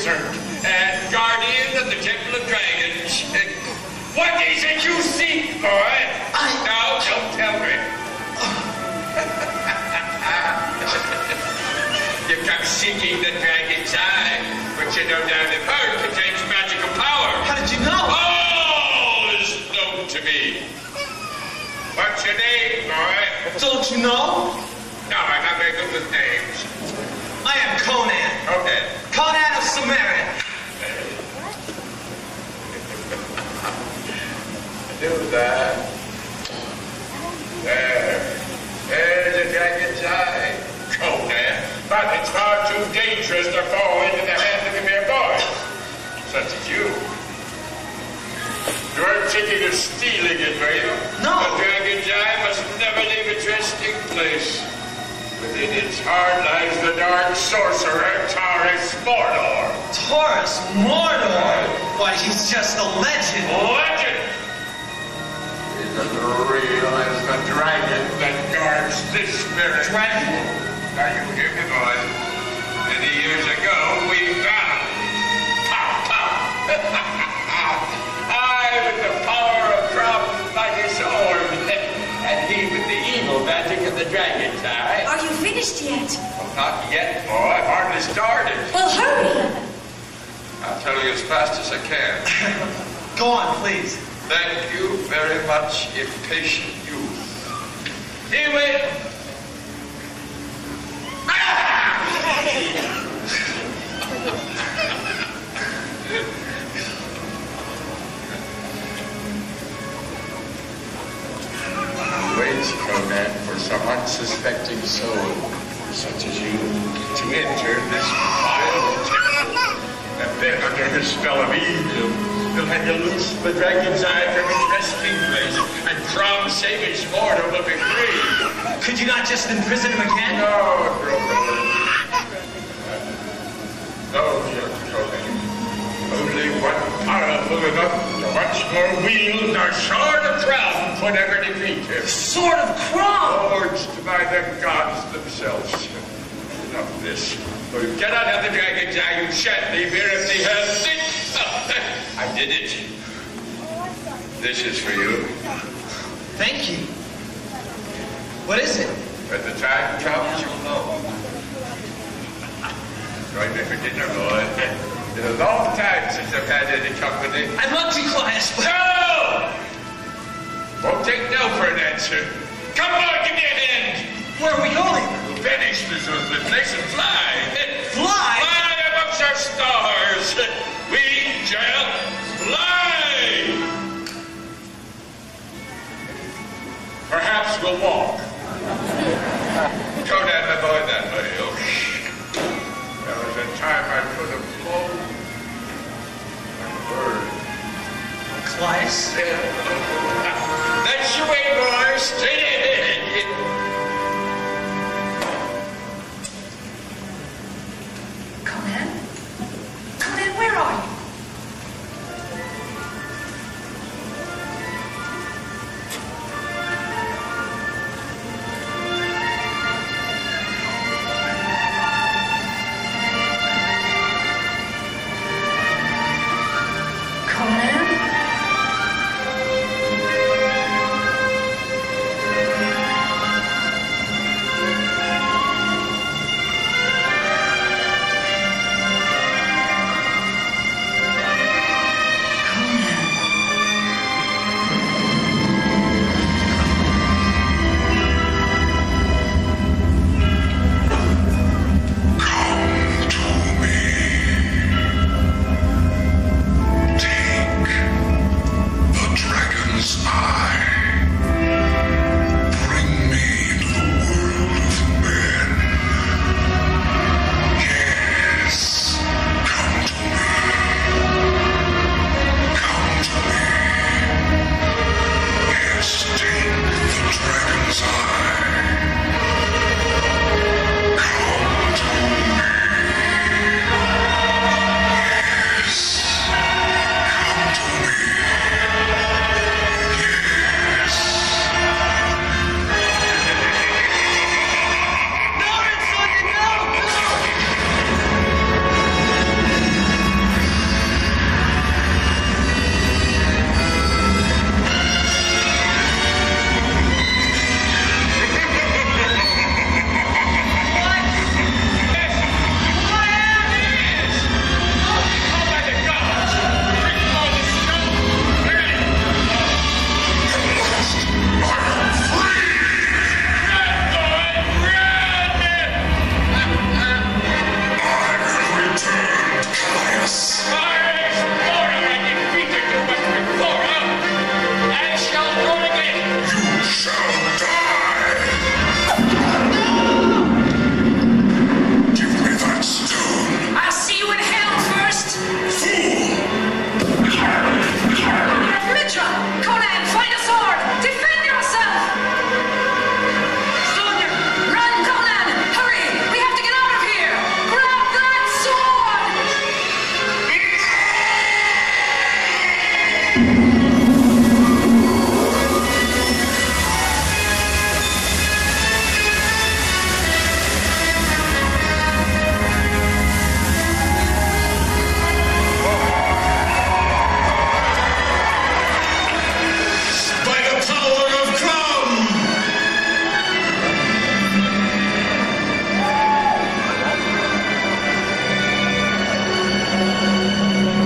wizard and guardian of the Temple of Dragons. What is it you seek, boy? No, don't tell me. You've come seeking the dragon's eye, which you know down the bird contains magical power. How did you know? All is known to me. What's your name, boy? Don't you know? No, I'm not very good with names. I am Conan. Conan. Conan of Samaria. Do that. There's a dragon's eye. Conan. But it's far too dangerous to fall into the hands of a mere boy, such as you. You weren't thinking of stealing it, were you? No. The dragon's eye must never leave its resting place. Within its heart lies the dark sorcerer, Taurus Mordor. Taurus Mordor? Why, he's just a legend. Legend! He's as real as the dragon that guards this spirit. Dragon? Now you hear me, boy. Many years ago, we battled. Pow, pow. I with the power of Crum's mighty sword, and he with the evil magic of the dragon's eye. Are you finished yet? Well, not yet, boy. I've hardly started. Well, hurry. I'll tell you as fast as I can. Go on, please. Thank you very much, impatient youth. He will. Wait, Conan, for some unsuspecting soul, such as you, to enter this vile temple. And then, under the spell of evil, he'll have you loose the dragon's eye from its resting place, and Crom Savior's Mordor will be free. Could you not just imprison him again? No, brother. No, young Conan. Only one powerful enough to once more wield our Sword of Crom could ever defeat him. Sword of Crom! Forged by the gods themselves. Enough of this. When you get out of the dragon's eye, you shan't leave here empty-handed. I did it. This is for you. Thank you. What is it? When the time comes, you'll know. Join me for dinner, boy. It's been a long time since I've had any company. I'd love to, Claes, but... No! Won't take no for an answer. Come on, give me a hand. Where are we going? Finish this place and fly. Fly? Fly amongst our stars. We shall fly. Perhaps we'll walk. Conan, my boy, that way. Oh, there was a time I could have flown like a bird. Claes? That's your way, boy. Straight ahead. Conan? Conan, where are you? Conan?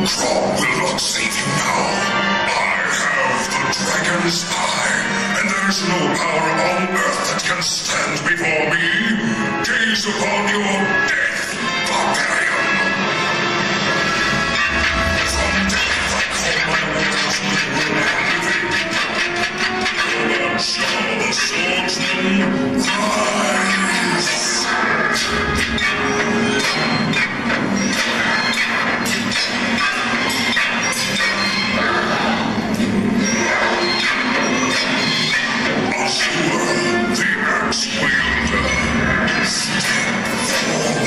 crop will not save you now. I have the dragon's eye, and there's no power on earth that can stand before me. Gaze upon your death, barbarian. From death I call my warriors to the living. But shall the swordsman rise? Azure, the axe wielder, step forward.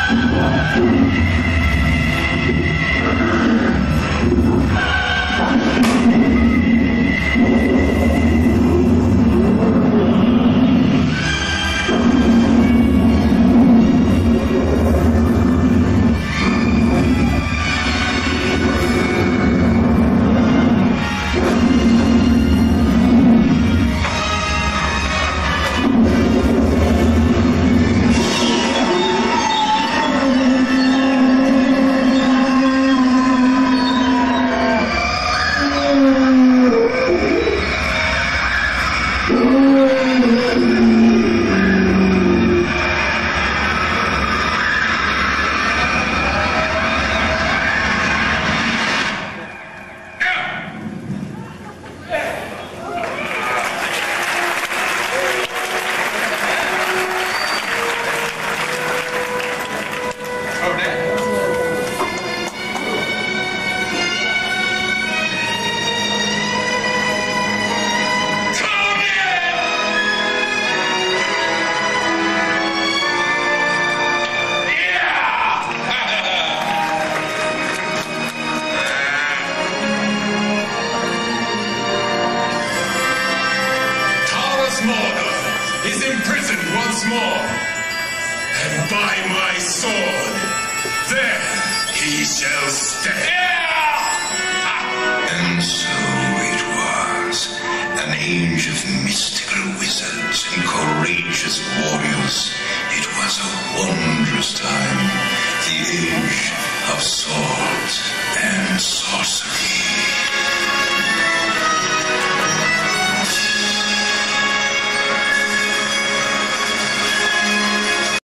Age of sword and sorcery.